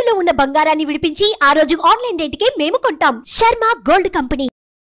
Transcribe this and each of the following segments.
తాకట్టులో ఉన్న బంగారాన్ని విడిపించి ఆ రోజు ఆన్లైన్ రేటుకే మేము కొంటాం. Sharma gold company.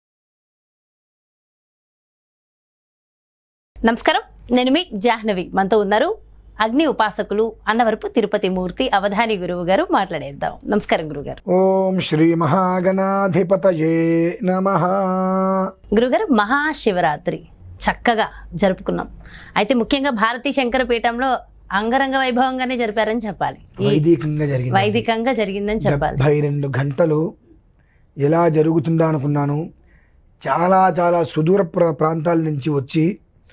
నమస్కారం, నేను మీ జాహ్నవి. మనతో ఉన్నారు అగ్ని ఉపాసకులు అన్నవరపు తిరుపతి మూర్తి అవధాని గురువు గారు. మాట్లాడేద్దాం. నమస్కారం గురుగారు. ఓం శ్రీ మహాగణాధిపతయే నమః. గురుగారు, మహాశివరాత్రి చక్కగా జరుపుకున్నాం. అయితే ముఖ్యంగా భారతీ శంకర పీఠంలో అంగరంగ వైభవంగానే జరిపారని చెప్పాలి. వైదికంగా జరిగిందని చెప్పాలి. 72 గంటలు ఎలా జరుగుతుందా అనుకున్నాను. చాలా సుదూర ప్రాంతాల నుంచి వచ్చి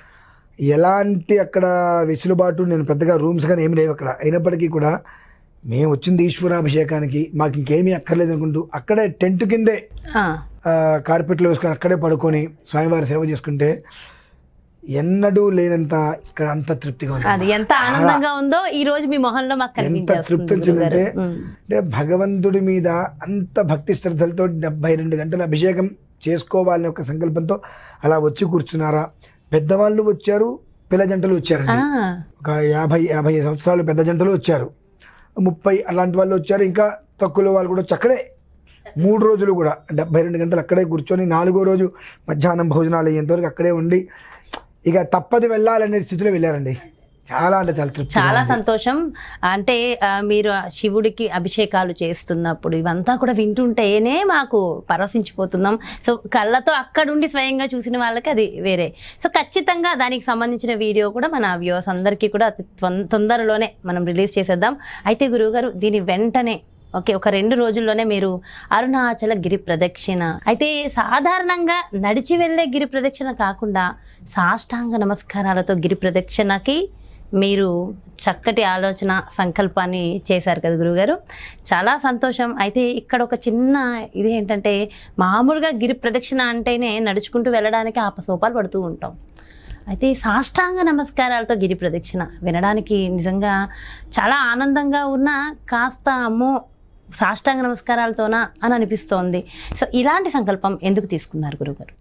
ఎలాంటి అక్కడ వెసులుబాటు, నేను పెద్దగా రూమ్స్ కానీ ఏమి లేవు అక్కడ. అయినప్పటికీ కూడా మేము వచ్చింది ఈశ్వరాభిషేకానికి, మాకు ఇంకేమీ అక్కర్లేదు అనుకుంటూ అక్కడే టెంట్ కిందే కార్పెట్లు వేసుకొని అక్కడే పడుకొని స్వామివారి సేవ చేసుకుంటే ఎన్నడూ లేనంత ఇక్కడ అంత తృప్తిగా ఉంది. అది ఎంత ఆనందంగా ఉందో ఈ రోజు మీ మొహంలో మాకు ఎంత తృప్తి వచ్చిందంటే, అంటే భగవంతుడి మీద అంత భక్తి శ్రద్ధలతో 72 గంటల అభిషేకం చేసుకోవాలని ఒక సంకల్పంతో అలా వచ్చి కూర్చున్నారా. పెద్దవాళ్ళు వచ్చారు, పిల్ల జంటలు వచ్చారండి. ఒక 50 సంవత్సరాలు పెద్ద జంటలు వచ్చారు, 30 అలాంటి వాళ్ళు వచ్చారు. ఇంకా తక్కువ వాళ్ళు కూడా వచ్చి అక్కడే 3 రోజులు కూడా 72 గంటలు అక్కడే కూర్చొని 4వ రోజు మధ్యాహ్నం భోజనాలు అయ్యేంతవరకు అక్కడే ఉండి ఇక తప్పది వెళ్ళాలనే స్థితిలో వెళ్ళారండి. చాలా తృప్తి. చాలా సంతోషం. అంటే మీరు శివుడికి అభిషేకాలు చేస్తున్నప్పుడు ఇవంతా కూడా వింటుంటేనే మాకు పరవశించిపోతున్నాం. సో కళ్ళతో అక్కడుండి స్వయంగా చూసిన వాళ్ళకి అది వేరే. సో ఖచ్చితంగా దానికి సంబంధించిన వీడియో కూడా మన వ్యూవర్స్ అందరికీ కూడా తొందరలోనే మనం రిలీజ్ చేసేద్దాం. అయితే గురువుగారు, దీని వెంటనే ఒక 2 రోజుల్లోనే మీరు అరుణాచల గిరి ప్రదక్షిణ, అయితే సాధారణంగా నడిచి వెళ్ళే గిరి ప్రదక్షిణ కాకుండా సాష్టాంగ నమస్కారాలతో గిరి ప్రదక్షిణకి మీరు చక్కటి ఆలోచన సంకల్పాన్ని చేశారు కదా గురువుగారు. చాలా సంతోషం. అయితే ఇక్కడ ఒక చిన్న ఇది ఏంటంటే, మామూలుగా గిరి ప్రదక్షిణ అంటేనే నడుచుకుంటూ వెళ్ళడానికి ఆపసోపాలు పడుతూ ఉంటాం. అయితే సాష్టాంగ నమస్కారాలతో గిరి ప్రదక్షిణ వినడానికి నిజంగా చాలా ఆనందంగా ఉన్న, కాస్త అమ్మో సాష్టాంగ నమస్కారాలతోనా అని అనిపిస్తోంది. సో ఇలాంటి సంకల్పం ఎందుకు తీసుకున్నారు గురువుగారు?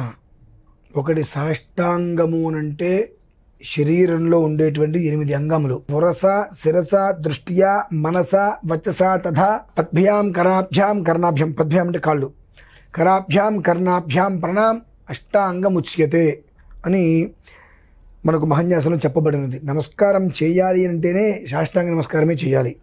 ఒకటి సాష్టాంగము అంటే శరీరంలో ఉండేటువంటి 8 అంగములు. పురస, శిరస, దృష్ట్యా, మనస, వచస తథా పద్భ్యాం కరాభ్యాం కర్ణాభ్యాం. పద్భ్యాం అంటే కాళ్ళు, కరాభ్యాం కర్ణాభ్యాం ప్రణాం అష్టాంగముచ్యతే అని మనకు మహాన్యాసంలో చెప్పబడినది. నమస్కారం చేయాలి అంటేనే సాష్టాంగ నమస్కారమే చేయాలి.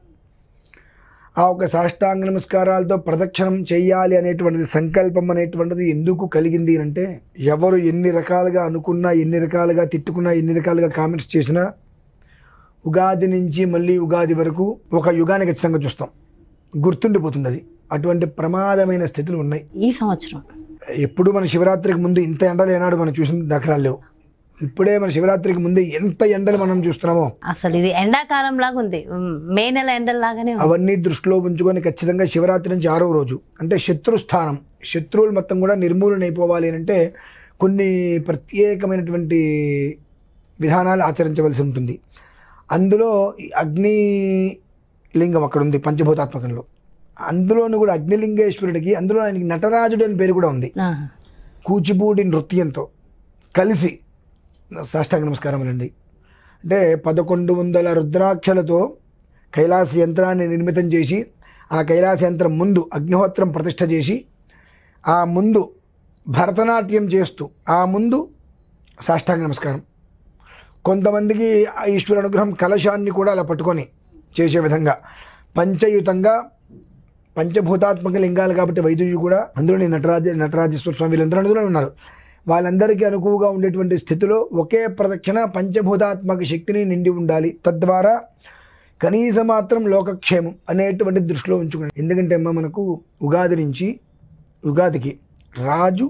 ఆ ఒక సాష్టాంగ నమస్కారాలతో ప్రదక్షిణం చేయాలి అనేటువంటిది సంకల్పం అనేటువంటిది ఎందుకు కలిగింది అంటే, ఎవరు ఎన్ని రకాలుగా అనుకున్నా, ఎన్ని రకాలుగా తిట్టుకున్నా, ఎన్ని రకాలుగా కామెంట్స్ చేసినా ఉగాది నుంచి మళ్ళీ ఉగాది వరకు ఒక యుగాన్ని ఖచ్చితంగా చూస్తాం, గుర్తుండిపోతుంది అది. అటువంటి ప్రమాదమైన స్థితులు ఉన్నాయి ఈ సంవత్సరం. ఎప్పుడు మన శివరాత్రికి ముందు ఇంత ఎండలు ఏనాడు మనం చూసిన దాఖలాలు లేవు. ఇప్పుడే మన శివరాత్రికి ముందే ఎంత ఎండలు మనం చూస్తున్నామో, అసలు ఇది ఎండాకాలం లాగా ఉంది, మే నెల ఎండల్లాగానే. అవన్నీ దృష్టిలో ఉంచుకొని ఖచ్చితంగా శివరాత్రి నుంచి 6వ రోజు అంటే శత్రుస్థానం, శత్రువులు మొత్తం కూడా నిర్మూలన అయిపోవాలి అంటే కొన్ని ప్రత్యేకమైనటువంటి విధానాలు ఆచరించవలసి ఉంటుంది. అందులో అగ్ని లింగం అక్కడ ఉంది పంచభూతాత్మకంలో. అందులోనూ కూడా అగ్నిలింగేశ్వరుడికి, అందులో ఆయనకి నటరాజుడు అని పేరు కూడా ఉంది. కూచిపూడి నృత్యంతో కలిసి సాష్టాంగ నమస్కారం అండి. అంటే 1100 రుద్రాక్షలతో కైలాస యంత్రాన్ని నిర్మితం చేసి, ఆ కైలాస యంత్రం ముందు అగ్నిహోత్రం ప్రతిష్ఠ చేసి, ఆ ముందు భరతనాట్యం చేస్తూ, ఆ ముందు సాష్టాంగ నమస్కారం. కొంతమందికి ఈశ్వర అనుగ్రహం కలశాన్ని కూడా అలా పట్టుకొని చేసే విధంగా పంచయుతంగా, పంచభూతాత్మక లింగాలు కాబట్టి వైద్యులు కూడా అందులోని నటరాజేశ్వర స్వామి వీళ్ళందరూ అందులో ఉన్నారు. వాళ్ళందరికీ అనుకువగా ఉండేటువంటి స్థితిలో ఒకే ప్రదక్షిణ పంచభూతాత్మక శక్తిని నిండి ఉండాలి. తద్వారా కనీస మాత్రం లోకక్షేమం అనేటువంటి దృష్టిలో ఉంచుకోండి. ఎందుకంటే అమ్మ, మనకు ఉగాది నుంచి ఉగాదికి రాజు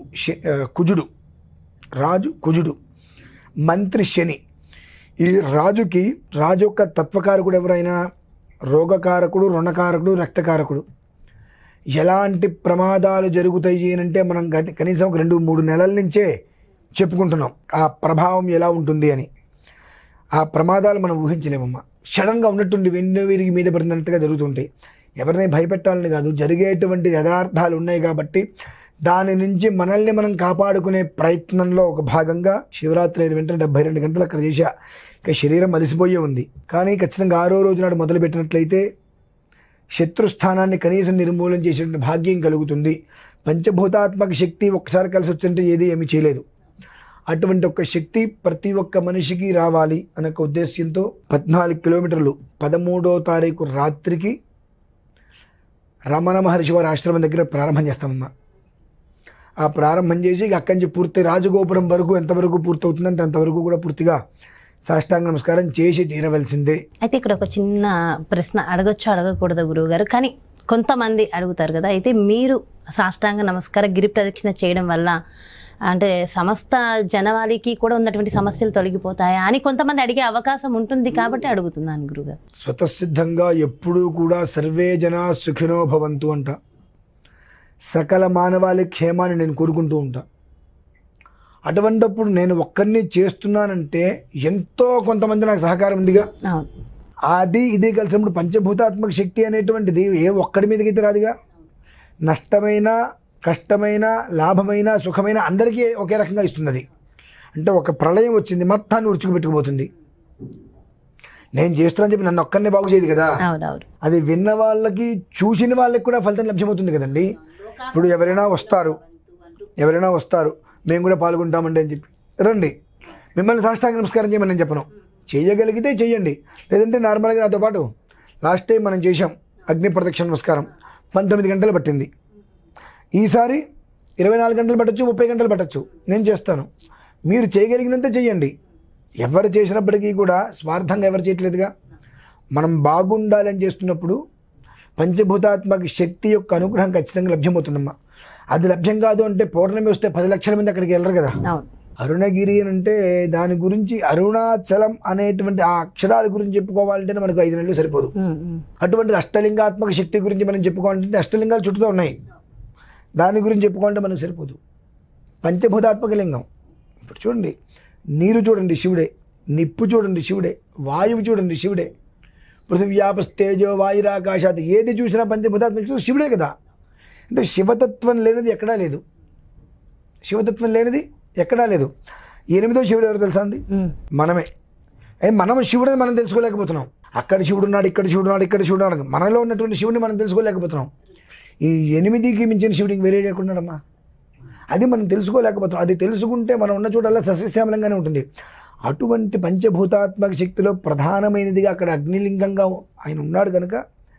కుజుడు, మంత్రి శని. ఈ రాజు యొక్క తత్వకారకుడు ఎవరైనా రోగకారకుడు, రుణకారకుడు, రక్తకారకుడు. ఎలాంటి ప్రమాదాలు జరుగుతాయి అంటే మనం కనీసం ఒక 2-3 నెలల నుంచే చెప్పుకుంటున్నాం ఆ ప్రభావం ఎలా ఉంటుంది అని. ఆ ప్రమాదాలు మనం ఊహించలేమమ్మా. సడన్గా ఉన్నట్టుండి వీరికి మీద పడినట్టుగా జరుగుతుంటాయి. ఎవరిని భయపెట్టాలని కాదు, జరిగేటువంటి యథార్థాలు ఉన్నాయి కాబట్టి దాని నుంచి మనల్ని మనం కాపాడుకునే ప్రయత్నంలో ఒక భాగంగా శివరాత్రి అయిన వెంటనే 72 గంటలు అక్కడ చేశా. ఇక శరీరం అలసిపోయే ఉంది, కానీ ఖచ్చితంగా 6వ రోజు నాడు మొదలు పెట్టినట్లయితే శత్రుస్థానాన్ని కనీసం నిర్మూలన చేసేటువంటి భాగ్యం కలుగుతుంది. పంచభూతాత్మక శక్తి ఒక్కసారి కలిసి వచ్చింటే ఏమీ చేయలేదు. అటువంటి ఒక శక్తి ప్రతి ఒక్క మనిషికి రావాలి అనే ఒక ఉద్దేశ్యంతో 14 కిలోమీటర్లు 13వ తారీఖు రాత్రికి రమణ మహర్షి వారి ఆశ్రమం దగ్గర ప్రారంభం చేస్తామమ్మా. ఆ ప్రారంభం చేసి అక్కడి నుంచి పూర్తి రాజగోపురం వరకు ఎంతవరకు పూర్తవుతుందంటే అంతవరకు కూడా పూర్తిగా సాష్టాంగ నమస్కారం చేసి తీరవలసిందే. అయితే ఇక్కడ ఒక చిన్న ప్రశ్న అడగొచ్చు అడగకూడదు గురువు గారు, కానీ కొంతమంది అడుగుతారు కదా, అయితే మీరు సాష్టాంగ నమస్కార గిరి ప్రదక్షిణ చేయడం వల్ల అంటే సమస్త జనవాళికి కూడా ఉన్నటువంటి సమస్యలు తొలగిపోతాయా అని కొంతమంది అడిగే అవకాశం ఉంటుంది కాబట్టి అడుగుతున్నాను గురుగారు. స్వతసిద్ధంగా ఎప్పుడూ కూడా సర్వే జనా సుఖినో భవంతు అంట. సకల మానవాళి క్షేమాన్ని నేను కోరుకుంటూ ఉంటా. అటువంటిప్పుడు నేను ఒక్కరిని చేస్తున్నానంటే ఎంతో కొంతమంది నాకు సహకారం ఉందిగా. అది ఇది కలిసినప్పుడు పంచభూతాత్మక శక్తి అనేటువంటిది ఏ ఒక్కడి మీదకి అయితే రాదుగా. నష్టమైన, కష్టమైన, లాభమైన, సుఖమైన అందరికీ ఒకే రకంగా ఇస్తుంది. అది అంటే ఒక ప్రళయం వచ్చింది మొత్తాన్ని ఉడుచుకుపెట్టుకుపోతుంది. నేను చేస్తున్నాను చెప్పి నన్ను ఒక్కరిని బాగు చేయదు కదా. అది విన్న వాళ్ళకి, చూసిన వాళ్ళకి కూడా ఫలితం లభ్యమవుతుంది కదండి. ఇప్పుడు ఎవరైనా వస్తారు మేము కూడా పాల్గొంటామండి అని చెప్పి రండి, మిమ్మల్ని సాష్టాంగ నమస్కారం చేయమని నేను చెప్పను. చేయగలిగితే చెయ్యండి, లేదంటే నార్మల్గా నాతో పాటు లాస్ట్ టైం మనం చేసాం అగ్ని ప్రదక్షిణ నమస్కారం 19 గంటలు పట్టింది. ఈసారి 24 గంటలు పట్టచ్చు, 30 గంటలు పట్టచ్చు. నేను చేస్తాను, మీరు చేయగలిగినంత చెయ్యండి. ఎవరు చేసినప్పటికీ కూడా స్వార్థంగా ఎవరు చేయట్లేదుగా. మనం బాగుండాలని చేస్తున్నప్పుడు పంచభూతాత్మక శక్తి యొక్క అనుగ్రహం ఖచ్చితంగా లభ్యమవుతుందమ్మా. అది లభ్యం కాదు అంటే పౌర్ణమి వస్తే 10 లక్షల మంది అక్కడికి వెళ్ళరు కదా. అరుణగిరి అని అంటే దాని గురించి అరుణాచలం అనేటువంటి ఆ అక్షరాల గురించి చెప్పుకోవాలంటే మనకు 5 నెలలు సరిపోదు. అటువంటి అష్టలింగాత్మక శక్తి గురించి మనం చెప్పుకోవాలంటే అష్టలింగాలు చుట్టూతో ఉన్నాయి, దాని గురించి చెప్పుకోవాలంటే మనకు సరిపోదు. పంచభూతాత్మక లింగం ఇప్పుడు చూడండి, నీరు చూడండి శివుడే, నిప్పు చూడండి శివుడే, వాయువు చూడండి శివుడే, పృథివ్యాపస్తేజో వాయురాకాశాత్ ఏది చూసినా పంచభూతాత్మక శివుడే కదా. అంటే శివతత్వం లేనిది ఎక్కడా లేదు. శివతత్వం లేనిది ఎక్కడా లేదు. 8వ శివుడు ఎవరు తెలుసా అండి? మనమే. మనం శివుడిని మనం తెలుసుకోలేకపోతున్నాం. అక్కడ శివుడు ఉన్నాడు, ఇక్కడ శివుడు ఉన్నాడు, ఇక్కడ శివుడు ఉన్నాడు. మనలో ఉన్నటువంటి శివుడిని మనం తెలుసుకోలేకపోతున్నాం. ఈ 8కి మించిన శివుడికి వేరే లేకున్నాడమ్మా. అది మనం తెలుసుకోలేకపోతున్నాం. అది తెలుసుకుంటే మనం ఉన్న చోటల్లా సస్యశ్యామలంగానే ఉంటుంది. అటువంటి పంచభూతాత్మక శక్తిలో ప్రధానమైనదిగా అక్కడ అగ్నిలింగంగా ఆయన ఉన్నాడు కనుక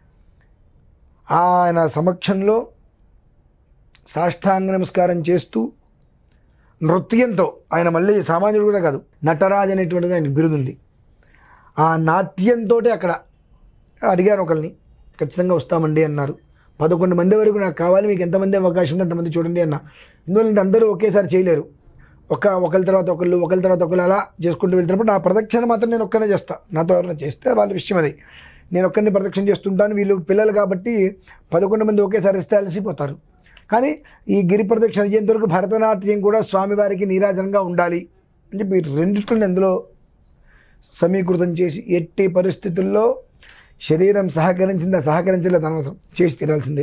ఆయన సమక్షంలో సాష్టాంగ నమస్కారం చేస్తూ నృత్యంతో, ఆయన మళ్ళీ సామాన్యుడు కూడా కాదు, నటరాజ్ అనేటువంటిది ఆయనకు బిరుదుంది. ఆ నాట్యంతో అక్కడ అడిగాను ఒకరిని, ఖచ్చితంగా వస్తామండి అన్నారు. 11 మంది వరకు నాకు కావాలి, మీకు ఎంతమంది అవకాశం ఉంటే అంతమంది చూడండి అన్న. ఎందుకంటే అందరూ ఒకేసారి చేయలేరు. ఒకరి తర్వాత ఒకళ్ళు అలా చేసుకుంటూ వెళ్తున్నప్పుడు నా ప్రదక్షిణ మాత్రం నేను ఒక్కనే చేస్తాను. నాతో ఎవరైనా చేస్తే వాళ్ళ విషయం అది. నేను ఒక్కరిని ప్రదక్షిణ చేస్తుంటాను. వీళ్ళు పిల్లలు కాబట్టి 11 మంది ఒకేసారి ఇస్తే అలసిపోతారు. కానీ ఈ గిరి ప్రదక్షిణ అయ్యేంతవరకు భరతనాట్యం కూడా స్వామివారికి నీరాజనంగా ఉండాలి అని చెప్పి రెండిట్లను అందులో సమీకృతం చేసి ఎట్టి పరిస్థితుల్లో శరీరం సహకరించలేదు అనవసరం, చేసి తీరాల్సిందే.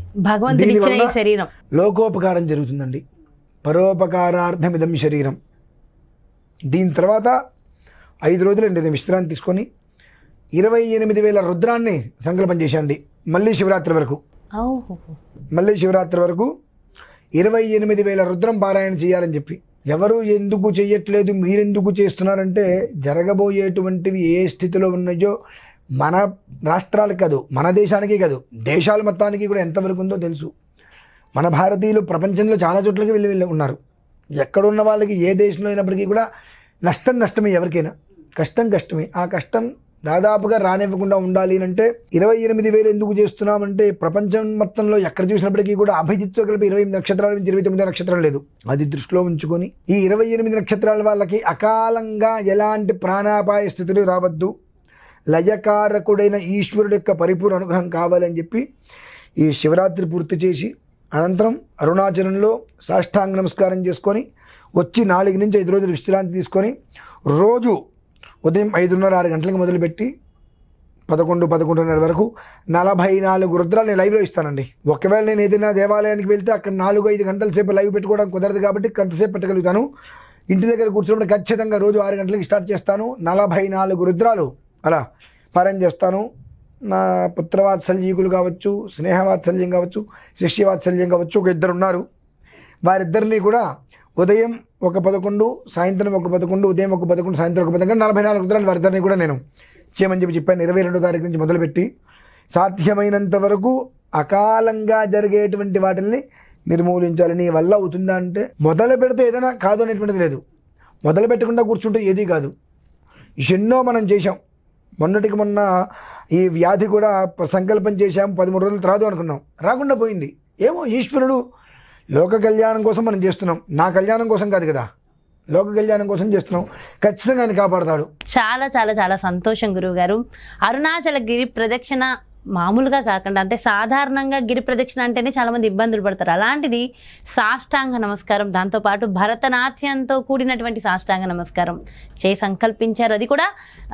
లోకోపకారం జరుగుతుందండి. పరోపకారార్థమిదం శరీరం. దీని తర్వాత 5 రోజులండి నేను విశ్రాంతి తీసుకొని 28,000 రుద్రాన్ని సంకల్పం చేశాండి. మళ్ళీ శివరాత్రి వరకు 28,000 రుద్రం పారాయణ చేయాలని చెప్పి. ఎవరు ఎందుకు చెయ్యట్లేదు, మీరెందుకు చేస్తున్నారంటే జరగబోయేటువంటివి ఏ స్థితిలో ఉన్నాయో మన రాష్ట్రాలకు కాదు, మన దేశానికి కాదు, దేశాల మొత్తానికి కూడా ఎంతవరకు ఉందో తెలుసు. మన భారతీయులు ప్రపంచంలో చాలా చోట్లకి వెళ్ళి ఉన్నారు. ఎక్కడున్న వాళ్ళకి ఏ దేశంలో అయినప్పటికీ కూడా నష్టమే, ఎవరికైనా కష్టమే. ఆ కష్టం దాదాపుగా రానివ్వకుండా ఉండాలి అంటే 28,000 ఎందుకు చేస్తున్నామంటే ప్రపంచం మొత్తంలో ఎక్కడ చూసినప్పటికీ కూడా అభిజిత్తో కలిపి 28 నక్షత్రాల నుంచి 29 నక్షత్రం లేదు. అది దృష్టిలో ఉంచుకొని ఈ 28 నక్షత్రాల వాళ్ళకి అకాలంగా ఎలాంటి ప్రాణాపాయ స్థితులు రావద్దు, లయకారకుడైన ఈశ్వరుడు యొక్క పరిపూర్ణ అనుగ్రహం కావాలని చెప్పి ఈ శివరాత్రి పూర్తి చేసి అనంతరం అరుణాచలంలో సాష్టాంగ నమస్కారం చేసుకొని వచ్చి 4 నుంచి 5 రోజులు విశ్రాంతి తీసుకొని రోజు ఉదయం 5:30-6 గంటలకు మొదలుపెట్టి 11-11:30 వరకు 44 రుద్రాలు నేను లైవ్లో ఇస్తానండి. ఒకవేళ నేను ఏదైనా దేవాలయానికి వెళ్తే అక్కడ 4-5 గంటల సేపు లైవ్ పెట్టుకోవడానికి కుదరదు కాబట్టి కొంతసేపు పెట్టగలుగుతాను. ఇంటి దగ్గర కూర్చున్నప్పుడు ఖచ్చితంగా రోజు 6 గంటలకి స్టార్ట్ చేస్తాను. 44 రుద్రాలు అలా పారాయణ చేస్తాను. నా పుత్రవాత్సల్యకులు కావచ్చు, స్నేహవాత్సల్యం కావచ్చు, శిష్యవాత్సల్యం కావచ్చు, ఒక ఇద్దరు ఉన్నారు. వారిద్దరినీ కూడా ఉదయం ఒక 11, సాయంత్రం ఒక 11, ఉదయం ఒక 11, సాయంత్రం ఒక 11, 44 రుద్రాలు వారిద్దరినీ కూడా నేను చేయమని చెప్పాను. 22వ తారీఖు నుంచి మొదలుపెట్టి సాధ్యమైనంత వరకు అకాలంగా జరిగేటువంటి వాటిని నిర్మూలించాలి. నీ వల్ల అవుతుందా అంటే మొదలు పెడితే ఏదైనా కాదు అనేటువంటిది లేదు. మొదలు పెట్టకుండా కూర్చుంటే ఏదీ కాదు. ఎన్నో మనం చేశాం. మొన్నటికి మొన్న ఈ వ్యాధి కూడా సంకల్పం చేశాం, 13 రోజులు రాదు అనుకున్నాం, రాకుండా పోయింది. ఏమో ఈశ్వరుడు లోక కళ్యాణం కోసం మనం చేస్తున్నాం, నా కళ్యాణం కోసం కాదు కదా, లోక కళ్యాణం కోసం చేస్తున్నాం. ఖచ్చితంగా ఆయన కాపాడతాడు. చాలా చాలా చాలా సంతోషం గురువుగారు. అరుణాచల గిరి ప్రదక్షిణ మామూలుగా కాకుండా, అంటే సాధారణంగా గిరి ప్రదక్షిణ అంటేనే చాలామంది ఇబ్బందులు పడతారు. అలాంటిది సాష్టాంగ నమస్కారం, దాంతోపాటు భరతనాట్యంతో కూడినటువంటి సాష్టాంగ నమస్కారం సంకల్పించారు. అది కూడా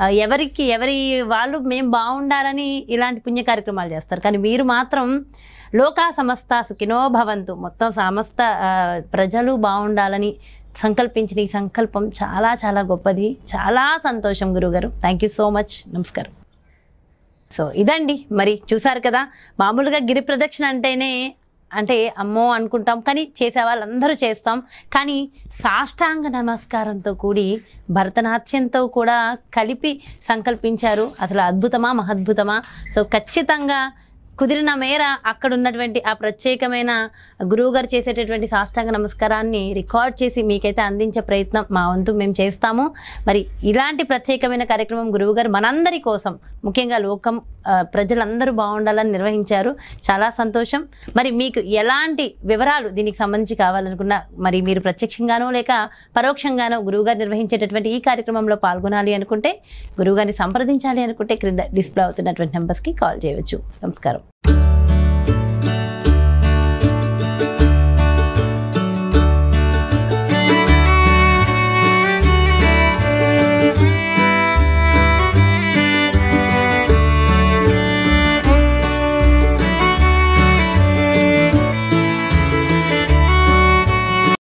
ఎవరి వాళ్ళు మేము బాగుండాలని ఇలాంటి పుణ్య కార్యక్రమాలు చేస్తారు. కానీ మీరు మాత్రం లోకా సమస్త సుఖినో భవంతు, మొత్తం సమస్త ప్రజలు బాగుండాలని సంకల్పించిన ఈ సంకల్పం చాలా చాలా గొప్పది. చాలా సంతోషం గురువుగారు. Thank you so much. నమస్కారం. సో ఇదండి, మరి చూసారు కదా, మామూలుగా గిరి ప్రదక్షిణ అంటేనే అంటే అమ్మో అనుకుంటాం, కానీ చేసే వాళ్ళందరూ చేస్తాం. కానీ సాష్టాంగ నమస్కారంతో కూడి భరతనాట్యంతో కూడా కలిపి సంకల్పించారు. అసలు అద్భుతమా మహద్భుతమా. సో ఖచ్చితంగా కుదిరిన మేర అక్కడ ఉన్నటువంటి ఆ ప్రత్యేకమైన గురువుగారు చేసేటటువంటి సాష్టాంగ నమస్కారాన్ని రికార్డ్ చేసి మీకైతే అందించే ప్రయత్నం మా వంతు మేము చేస్తాము. మరి ఇలాంటి ప్రత్యేకమైన కార్యక్రమం గురువుగారు మనందరి కోసం, ముఖ్యంగా లోకం ప్రజలందరూ బాగుండాలని నిర్వహించారు. చాలా సంతోషం. మరి మీకు ఎలాంటి వివరాలు దీనికి సంబంధించి కావాలనుకున్నా, మరి మీరు ప్రత్యక్షంగానో లేక పరోక్షంగానో గురువుగారు నిర్వహించేటటువంటి ఈ కార్యక్రమంలో పాల్గొనాలి అనుకుంటే, గురువుగారిని సంప్రదించాలి అనుకుంటే క్రింద డిస్ప్లే అవుతున్నటువంటి నెంబర్స్కి కాల్ చేయవచ్చు. నమస్కారం.